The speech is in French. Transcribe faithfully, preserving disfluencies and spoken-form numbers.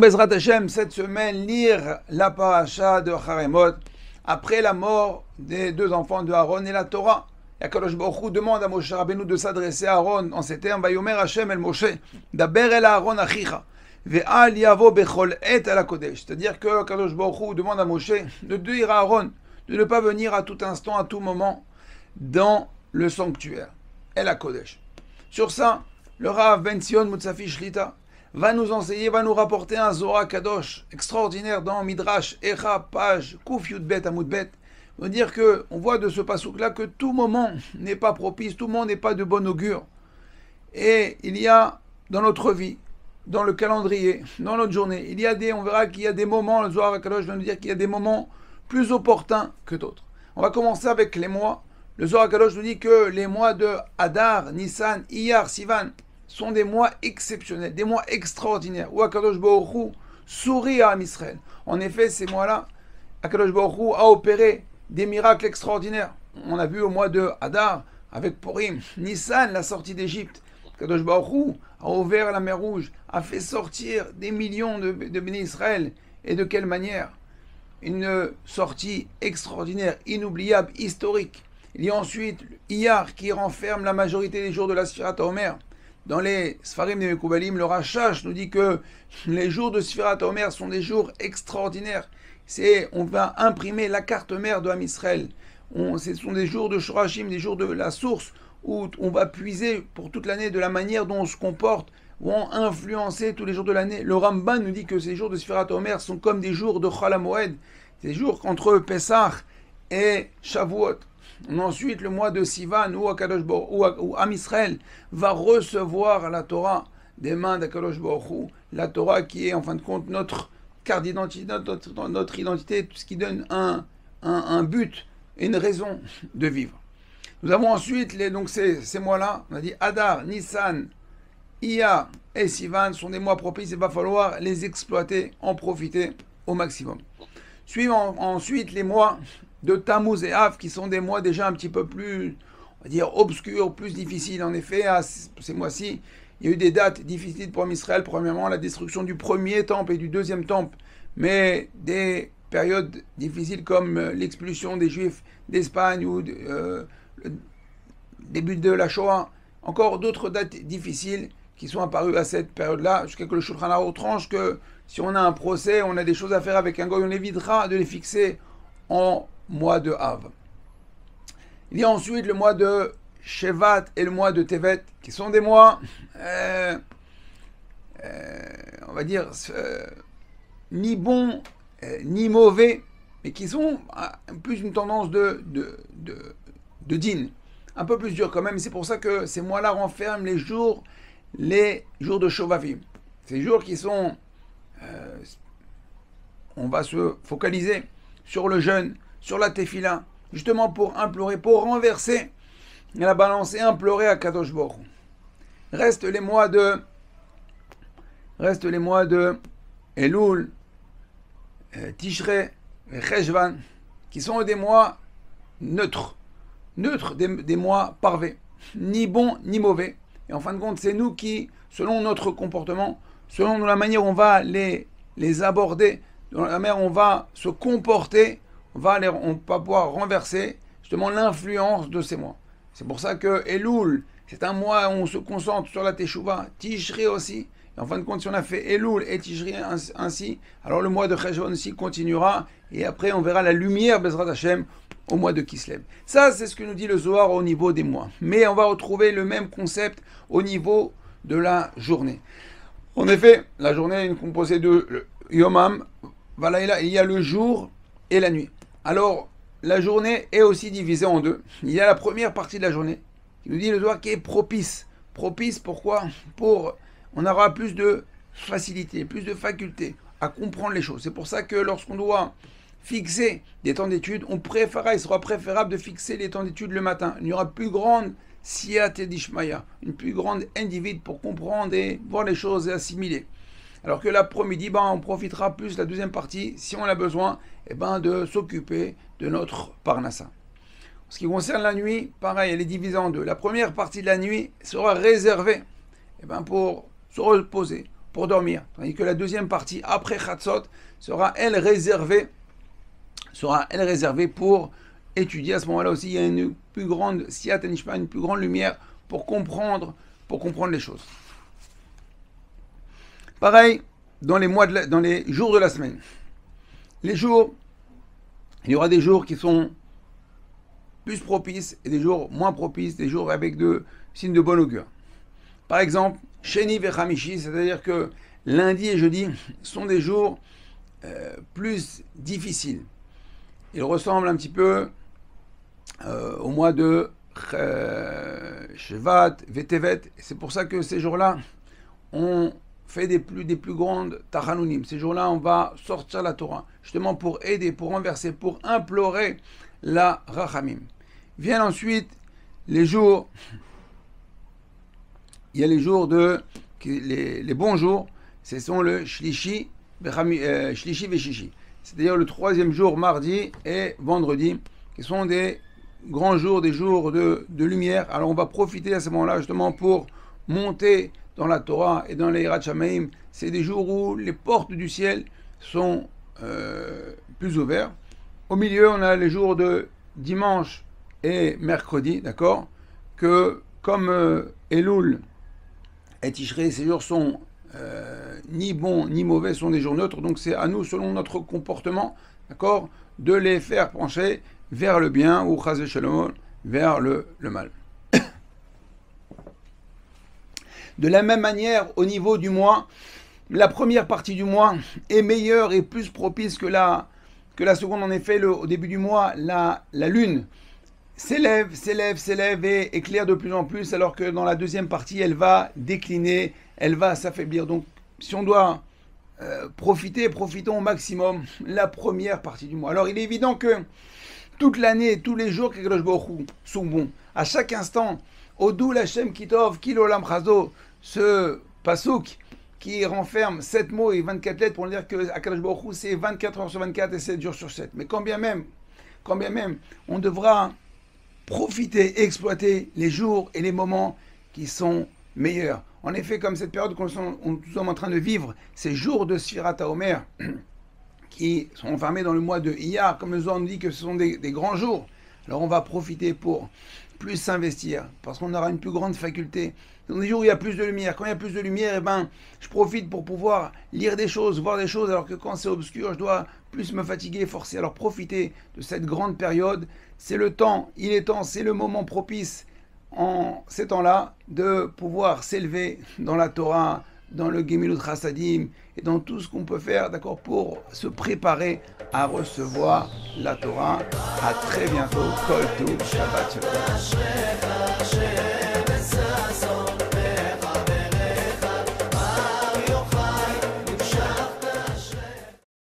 Bezrat Hashem, cette semaine, lire la paracha de Haremot, après la mort des deux enfants de Aaron et la Torah. Et Akadosh Baruch Hu demande à Moshe Rabbeinu de s'adresser à Aaron en ces termes, Vayomer Hashem el Moshe, Daber el Aaron achicha, ve'al yavo bechol et ala kodesh. C'est-à-dire que Akadosh Baruch Hu demande à Moshe de dire à Aaron de ne pas venir à tout instant, à tout moment, dans le sanctuaire, el Kodesh. Sur ça, le Rav Ben Sion Mutzafi Shlita va nous enseigner, va nous rapporter un Zohar Kadosh extraordinaire dans Midrash Echa, page Kuf Yudbet Amudbet. Veut dire que on voit de ce pasouk-là que tout moment n'est pas propice, tout moment n'est pas de bon augure. Et il y a dans notre vie, dans le calendrier, dans notre journée, il y a des, on verra qu'il y a des moments, le Zohar Kadosh va nous dire qu'il y a des moments plus opportuns que d'autres. On va commencer avec les mois. Le Zohar Kadosh nous dit que les mois de Adar, Nissan, Iyar, Sivan sont des mois exceptionnels, des mois extraordinaires, où Akadosh Baruch Hu sourit à Am Israël. En effet, ces mois-là, Akadosh Baruch Hu a opéré des miracles extraordinaires. On a vu au mois de Adar, avec Purim, Nissan, la sortie d'Égypte. Akadosh Baruch Hu a ouvert la mer Rouge, a fait sortir des millions de, de bénis Israël. Et de quelle manière? Une sortie extraordinaire, inoubliable, historique. Il y a ensuite Iyar qui renferme la majorité des jours de la Sfirat HaOmer. Dans les Sfarim de Mekoubalim, le Rachash nous dit que les jours de Sfirat HaOmer sont des jours extraordinaires. C'est, on va imprimer la carte mère de Am Israël. On, ce sont des jours de Shorashim, des jours de la source, où on va puiser pour toute l'année de la manière dont on se comporte, vont influencer tous les jours de l'année. Le Ramban nous dit que ces jours de Sfirat HaOmer sont comme des jours de Chol HaMoed, des jours entre Pesach et Shavuot. Ensuite, le mois de Sivan, où, Akadosh Baruch, où, où Am Israël va recevoir la Torah des mains d'Akadosh Baruch Hu, la Torah qui est en fin de compte notre carte d'identité, notre, notre identité, tout ce qui donne un, un, un but, une raison de vivre. Nous avons ensuite les, donc ces, ces mois-là, on a dit Adar, Nissan, Iyar et Sivan sont des mois propices, il va falloir les exploiter, en profiter au maximum. Suivent en, ensuite les mois de Tammuz et Av, qui sont des mois déjà un petit peu plus, on va dire, obscurs, plus difficiles. En effet, à ces mois-ci, il y a eu des dates difficiles pour Israël. Premièrement, la destruction du premier temple et du deuxième temple, mais des périodes difficiles comme l'expulsion des Juifs d'Espagne ou euh, le début de la Shoah. Encore d'autres dates difficiles qui sont apparues à cette période-là, jusqu'à ce que le Shulchan Aruch tranche que si on a un procès, on a des choses à faire avec un goy, on évitera de les fixer en mois de Av. Il y a ensuite le mois de Shevat et le mois de Tevet, qui sont des mois, euh, euh, on va dire, euh, ni bons, euh, ni mauvais, mais qui sont euh, plus une tendance de, de, de, de din, un peu plus dur quand même. C'est pour ça que ces mois-là renferment les jours, les jours de Shovavim. Ces jours qui sont, euh, on va se focaliser sur le jeûne, sur la tefila, justement pour implorer, pour renverser la balance et implorer à Kadosh Baruch Hu. Restent les mois de, restent les mois de Elul, euh, Tishrei et Cheshvan, qui sont des mois neutres, neutres, des, des mois parfaits, ni bons ni mauvais. Et en fin de compte, c'est nous qui, selon notre comportement, selon la manière dont on va les, les aborder, dans la manière dont on va se comporter, on va, les, on va pouvoir renverser justement l'influence de ces mois. C'est pour ça que Elul, c'est un mois où on se concentre sur la Teshuvah, Tishrei aussi. Et en fin de compte, si on a fait Elul et Tishrei ainsi, alors le mois de Cheshvan aussi continuera. Et après, on verra la lumière, Bezrat Hashem, au mois de Kislev. Ça, c'est ce que nous dit le Zohar au niveau des mois. Mais on va retrouver le même concept au niveau de la journée. En effet, la journée est composée de Yomam, Valaïla, il y a le jour et la nuit. Alors, la journée est aussi divisée en deux. Il y a la première partie de la journée, qui nous dit le Zohar, qui est propice. Propice, pourquoi? Pour, on aura plus de facilité, plus de faculté à comprendre les choses. C'est pour ça que lorsqu'on doit fixer des temps d'études, on préférera, il sera préférable de fixer les temps d'études le matin. Il y aura plus grande siyat dishmaya, une plus grande individu pour comprendre et voir les choses et assimiler. Alors que l'après-midi, ben, on profitera plus, la deuxième partie, si on a besoin, eh ben, de s'occuper de notre parnassa. En ce qui concerne la nuit, pareil, elle est divisée en deux. La première partie de la nuit sera réservée eh ben, pour se reposer, pour dormir. Tandis que la deuxième partie, après Chatzot, sera elle réservée, sera elle réservée pour étudier. À ce moment-là aussi, il y a une plus grande siyat nishma, une plus grande lumière pour comprendre, pour comprendre les choses. Pareil, dans les mois de la, dans les jours de la semaine. Les jours, il y aura des jours qui sont plus propices et des jours moins propices, des jours avec de signes de bon augure. Par exemple, Sheni vechamishi, c'est-à-dire que lundi et jeudi sont des jours euh, plus difficiles. Ils ressemblent un petit peu euh, au mois de euh, Shevat, Vetevet. C'est pour ça que ces jours-là, on fait des plus, des plus grandes tachanunim. Ces jours-là, on va sortir la Torah, justement pour aider, pour renverser, pour implorer la rachamim. Viennent ensuite les jours, il y a les jours de, les, les bons jours, ce sont le shlishi, euh, shlishi veshishi, c'est-à-dire le troisième jour, mardi et vendredi, qui sont des grands jours, des jours de, de lumière. Alors on va profiter à ce moment-là justement pour monter dans la Torah et dans les Yirat Shamayim. C'est des jours où les portes du ciel sont euh, plus ouvertes. Au milieu, on a les jours de dimanche et mercredi, d'accord, que comme euh, Elul et Tishrei, ces jours sont euh, ni bons ni mauvais, sont des jours neutres, donc c'est à nous, selon notre comportement, d'accord, de les faire pencher vers le bien, ou chas v'shalom, vers le, le mal. De la même manière, au niveau du mois, la première partie du mois est meilleure et plus propice que la, que la seconde. En effet, le, au début du mois, la, la lune s'élève, s'élève, s'élève et éclaire de plus en plus, alors que dans la deuxième partie, elle va décliner, elle va s'affaiblir. Donc, si on doit euh, profiter, profitons au maximum la première partie du mois. Alors, il est évident que toute l'année, tous les jours, Kadosh Baruch Hu sont bons. À chaque instant, Odou Lachem Kitov, Kilolam Chazo, ce pasouk qui renferme sept mots et vingt-quatre lettres pour dire que Akadosh Baruch Hu c'est vingt-quatre heures sur vingt-quatre et sept jours sur sept. Mais quand bien même, quand bien même, on devra profiter, exploiter les jours et les moments qui sont meilleurs. En effet, comme cette période que nous sommes en train de vivre, ces jours de Sfirat HaOmer, qui sont enfermés dans le mois de Iyar, comme le Zohar nous dit que ce sont des, des grands jours, alors on va profiter pour plus s'investir, parce qu'on aura une plus grande faculté. Dans des jours où il y a plus de lumière, quand il y a plus de lumière, eh ben, je profite pour pouvoir lire des choses, voir des choses, alors que quand c'est obscur, je dois plus me fatiguer et forcer. Alors profitez de cette grande période, c'est le temps, il est temps, c'est le moment propice en ces temps-là de pouvoir s'élever dans la Torah, dans le Gemilut Chassadim et dans tout ce qu'on peut faire, d'accord, pour se préparer à recevoir la Torah. À très bientôt. Kol Tov, Shabbat Shalom.